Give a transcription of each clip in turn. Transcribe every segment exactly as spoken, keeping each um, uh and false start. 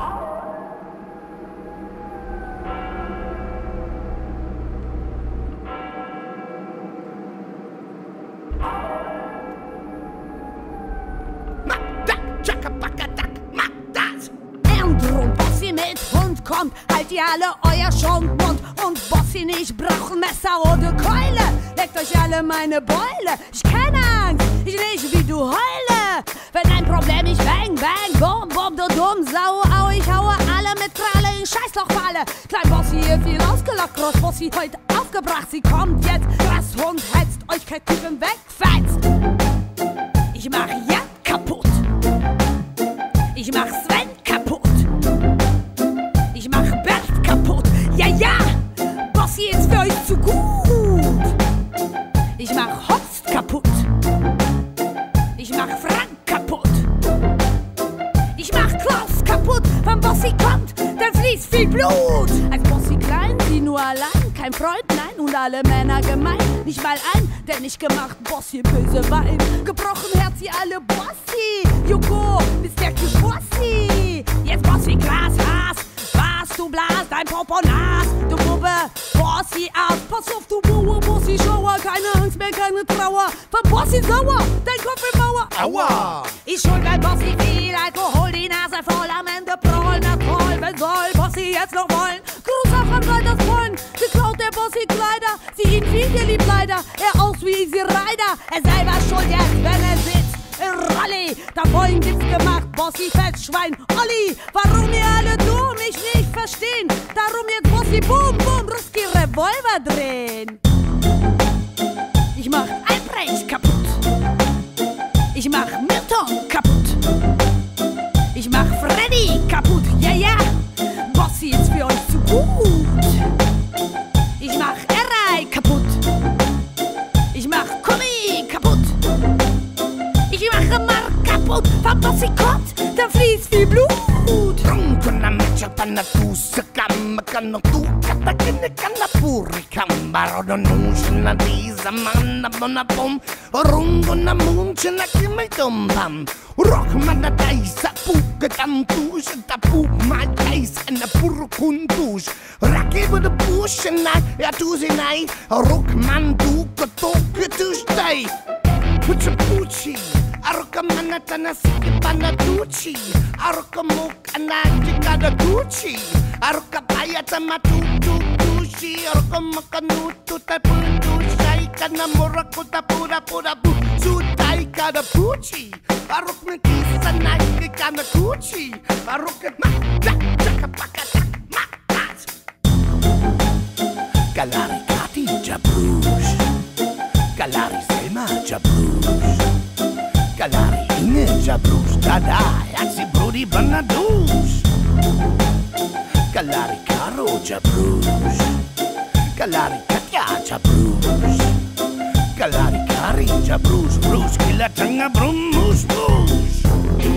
Mit Hund kommt, halt ihr alle euer Schonmund und Bossi nicht braucht ein Messer oder Keule. Leckt euch alle meine Beule. Ich kenn Angst, ich nicht wie du heule. Wenn ein Problem ich bang, bang, bum, bum, du dumm Sau, au, ich haue alle mit Kralle in Scheißlochfalle. Klein Bossi hier viel ausgelockt, Groß Bossi heute aufgebracht, sie kommt jetzt. Krass Hund hetzt euch kein Typen wegfetzt. Ich mach Jan kaputt. Ich mach Sven kaputt. Ich mach Bert kaputt. Ja, ja, Bossi ist für euch zu gut. Ich mach Horst kaputt. Ich mach Frank kaputt. Ich mach Klaus kaputt. Wenn Bossi kommt, dann fließt viel Blut. Als Bossi klein, sie nur allein. Kein Freund, nein, und alle Männer gemein. Nicht mal ein, der nicht gemacht, Bossi böse Wein. Gebrochen Herz, sie alle Bossi. Joko, bist der Bossi. Jetzt Bossi Glas, Haas. Du blas dein Poponas, du Bube, Bossi aus. Pass auf, du Bube, Bossi Schauer. Keine Angst mehr, keine Trauer. Von Bossi sauer, dein Kopf im Mauer. Aua! Ich schuld bei Bossi viel Alkohol, die Nase voll. Am Ende prollen, na toll. Wer soll Bossi jetzt noch wollen? Gruß auch an Reiters Freund. Geklaut der Bossi Kleider. Sie ihn viel geliebt leider. Er aus wie Easy Rider. Er selber schuld jetzt, wenn er sitzt in Rallye. Da vorhin gibt's gemacht, Bossi Festschwein Olli. Warum ihr alle dumm mich nicht verstehen? Darum jetzt Bossi Boom Boom Ruski Revolver drehen. Ich mach Albrecht kaputt. Ich mach Milton kaputt. Ich mach Freddy kaputt. Ja, ja, Bossi ist für euch zu gut. Ich mach Erai kaputt. Ich mach Kommi kaputt. Ich mache Mark kaputt, wenn Bossi kommt, dann fließt viel Blut. Runkuna mecha panatusa kama kano tu katakine kana puri kambaro donusna disa manna bona bom runguna munchna kimai tombam rockmana daisa puka tamtus tapu my case and a puru kuntus raki with the bush and I ya tuzinai rockman du kotok to stay put your pucci Aroka manata na sikipana duchi Aroka muka na jikada gucci Aroka payata matutu dushi Aroka makanutu tapundu Shaika na muraku tapura pura bu Sutai kada puchi Aroka mekisa na ikikana gucci Aroka maka chaka paka tak makat Galari Kati Jabrush Galari Selma Jabrush Galari Inge Jabrush Dada Yaxi Brody Banadush Galari Karo Jabrush Galari Katya Jabrush Galari Kari Jabrush Bruce Kila Tanga Brumus Bush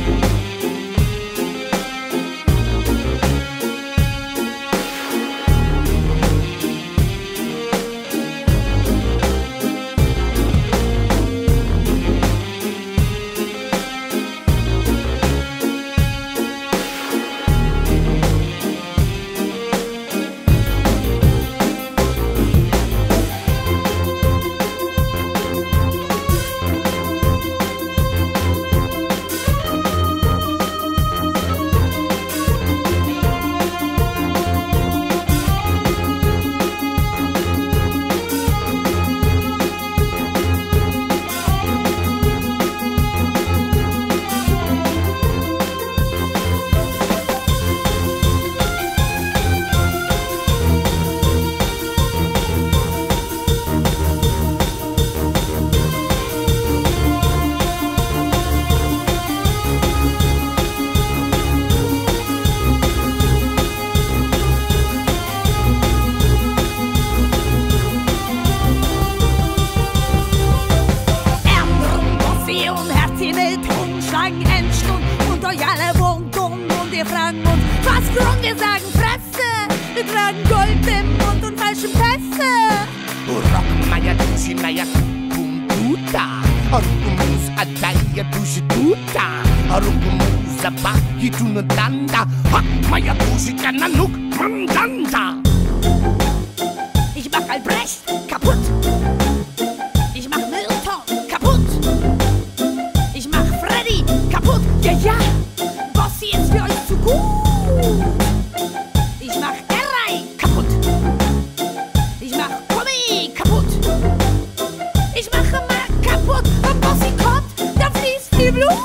Wir sagen Fresse, wir tragen Gold im Mund und falsche Pässe. Rock Maya, Tusi Maya, Kumbuta. Arukumus ataya dushi tuta Arukumus abaki tunadanda Hak maya dushi kananuk mandanda. Ich mach Albrecht kaputt. Ich mach Milton kaputt. Ich mach Freddy kaputt. Ja, ja, Bossi ist für euch zu gut. Ich mach Errei kaputt. Ich mach Tommy kaputt. Ich mache mal kaputt. Wenn Bossi kommt, dann fließt viel Blut.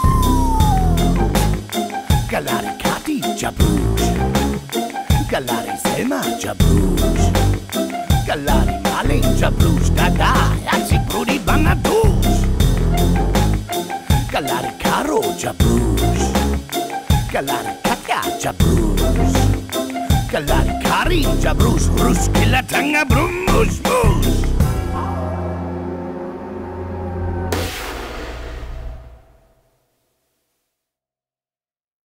Galari Kati Jabrush, Galari Selma Jabrush, Galari Mali Jabrush, Dada Yatsi Brudi Banadush, Galari Karo Jabrush, Galari Katja Jabrush, Galari Kari Jabrush, Ruskila Tanga Brumus Bush.